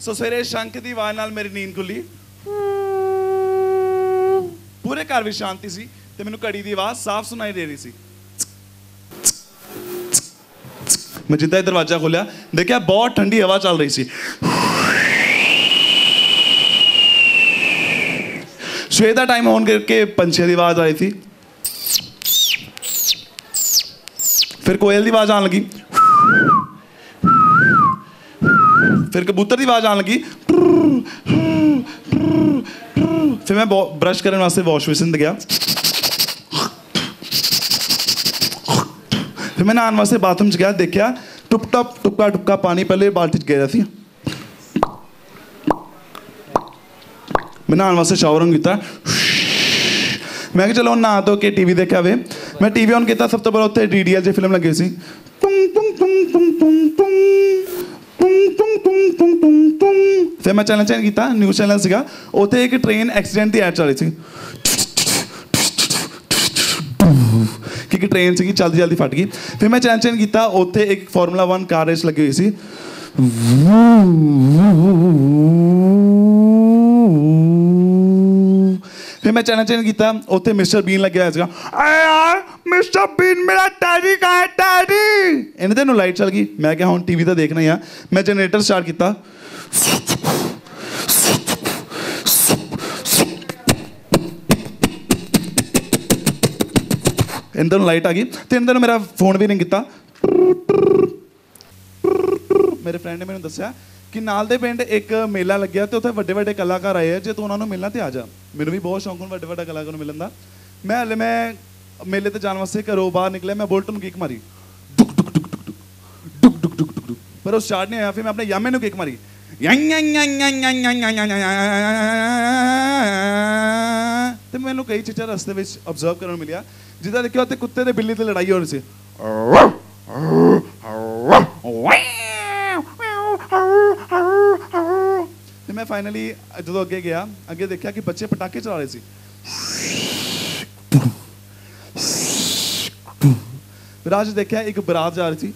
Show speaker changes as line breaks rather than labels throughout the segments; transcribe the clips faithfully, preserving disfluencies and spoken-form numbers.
सो सवेरे शंख की आवाज़ नाल मेरी नींद खुली, पूरे घर में शांति सी ते मैनूं घड़ी की आवाज़ साफ सुनाई दे रही सी। मैं जिद्दां ही दरवाजा खोलिया देखा बहुत ठंडी हवा चल रही सी। सवेर का टाइम होने करके पंछियों की आवाज़ आई थी, फिर कोयल की आवाज़ आने लगी, फिर कबूतर की आवाज़ आने लगी, फिर मैं ब्रश करने वास्ते वॉश बेसिन गया, फिर मैं नहाने वास्ते बाथरूम च गया, देखा टुप टप टुपका टुपका पानी पहले बाल्टी च गिरा थी। मैं नहाने वास्ते शावर ऑन किया, मैं चलो नहा धो के टीवी देखा वे। मैं टीवी ऑन किया, सब तो पहले उत्थे D D L G film लगी सी, फिर मैं चैनल चेंज किया, न्यूज़ चैनल सीगा, उत्थे एक ट्रेन एक्सीडेंट की ऐड चल रही थी क्योंकि ट्रेन सी चलती चलती फट गई। फिर मैं चैनल चेंज किया, उत्थे एक फॉर्मूला वन कार रेस लगी हुई सी। फिर मैं चैनल चेंज किया, उत्थे मिस्टर बीन लगे हुआ सीगा। यार मिस्टर बीन मेरा डैडी कहाँ है डैडी? इन्हें तेनों लाइट चल गई। मैं क्या हुण टीवी तो देखना ही आ। मैं जनरेटर स्टार्ट किया, इन्हें लाइट आ गई तो इन्हें मेरा फोन भी रिंग किया। मेरे फ्रेंड ने मैंने दसिया कि नाल दे पिंड एक मेला लग्या तो उत्थे वड्डे वड्डे कलाकार आए हैं, जे तू उन्होंने मिलना तो आ जा। मैनूं भी बहुत शौक है वड्डे वड्डे कलाकार को मिलने का। मैं हले मैं मेले ते जाने वास्ते घरों बाहर निकले, मैं बुलेट नूं किक मारी, डुक डुक डुक डुक डुक डुक डुक डुक डुक, पर वो स्टार्ट नहीं होया। फिर मैं अपने यामे नूं किक मारी, तो मैनूं कई चीज़ां रस्ते में ऑब्जर्व करने मिलिया, जिदा देखिया उत्ते कुत्ते ते बिल्ली ते लड़ाई हो रही सी। तो मैं फाइनली जो अगे गया, अगे देखा कि बच्चे पटाखे चला रहे थे। फिर आज देखा एक बारात जा रही थी,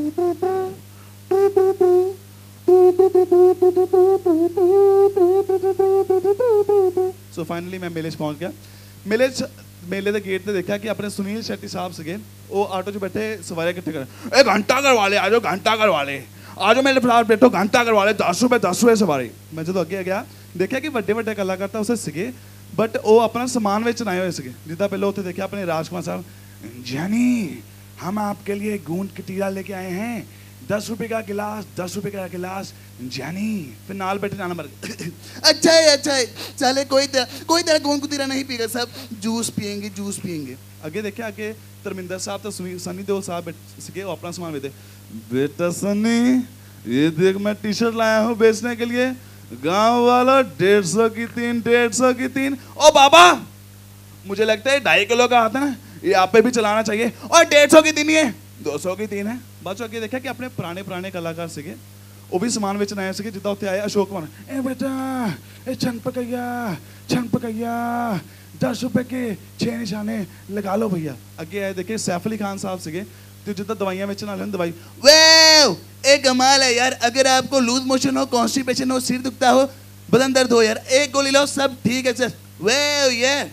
सो फाइनली मैं मेले पहुंच गया। मेले मेले के गेट पे देखा कि अपने सुनील शेट्टी साहब सके वो ऑटो च बैठे सवारे इकट्ठे कर, ए घंटा घर वाले आ जाओ, घंटा घर वाले आ जाओ मेरे फ्लावर बैठो, घंटा घर वाले दस रुपए दस रुपए सवारी। मैं जो अगे गया देखा कि बड़े बड़े कलाकार तो उसे सके, बट वो अपना समान बेचन आए हुए सके। जिदा पहले उत्थे देखा अपने राजकुमार साहब, जानी हम आपके लिए गूंद कतीरा लेके आए हैं, दस रुपए का गिलास, दस रुपए का गिलास जानी। फिर नाल बैठे जाना मर
अच्छा है अच्छा है, चले कोई तरह कोई तरह गूंद कतीरा नहीं पीएगा, सब जूस पियेंगे जूस पियेंगे।
अगे देखा आगे धर्मिंदर साहब तो सनी देओल साहब सके वो अपना सामान बेचते। बेटा सनी ये देख मैं टी शर्ट लाया हूँ बेचने के लिए, गांव वाला डेढ़ सौ की तीन, डेढ़ सौ की तीन। ओ बाबा मुझे लगता है ढाई किलो का आता है, ये आप पे भी चलाना चाहिए। और डेढ़ सौ की तीन ही है, दो सौ की तीन है। बाद आगे देखा कि अपने पुराने पुराने कलाकार सके वो भी समान बेचने आए सके। जिदा उत्थे आए अशोक कुमार, ए बेटा ए छंग पकैया छंग पकैया दस रुपए के छह निशाने लगा लो भैया। अगे आए देखे सैफ अली खान साहब सके तो जिदा दवाइयां बेचने वाले दवाई।
वाओ एक कमाल है यार, अगर आपको लूज मोशन हो, कॉन्स्टिपेशन हो, सिर दुखता हो, बदन दर्द हो यार, एक गोली लो सब ठीक है सर। वाओ यार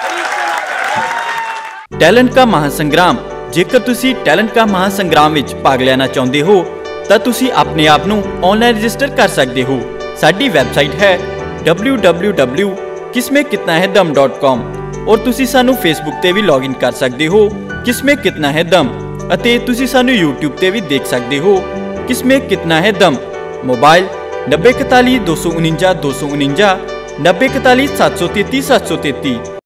टैलेंट का महासंग्राम। जेकर तुसी टैलेंट का महासंग्राम विच भाग लेना चाहते हो तो तुसी अपने आप नू ऑनलाइन रजिस्टर कर सकते हो। साडी वेबसाइट है डबल्यू डबल्यू डबल्यू किसमें कितना है दम डॉट कॉम और तुसी सानू फेसबुक ते भी लॉग इन कर सकते हो किसमें कितना है दम, अते तुसी सानू यूट्यूब ते भी देख सकते हो किसमें कितना है दम। मोबाइल नब्बे इकतालीस दो सौ उनंजा दो सौ उनंजा, नब्बे इकतालीस सात सौ तेती सात सौ तेती।